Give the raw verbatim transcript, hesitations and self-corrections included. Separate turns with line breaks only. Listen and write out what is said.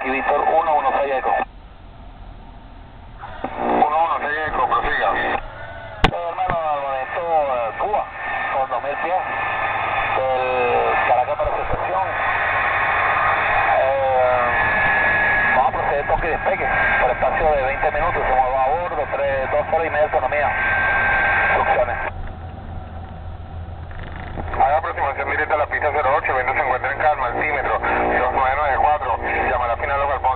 Yankee Víctor uno uno seis Eco.
uno uno seis Eco, prosiga.
Eh, hermano, al momento eh, Cuba, con dos mil pies, del Caracas para su estación. Eh, vamos a proceder toque y despegue por espacio de veinte minutos. Se mueva a bordo, tres, dos horas y media de autonomía. Instrucciones.
Haga aproximación directa a la pista cero ocho, viento se encuentra en calma, altímetro dos nueve nueve cuatro, llama a la final local.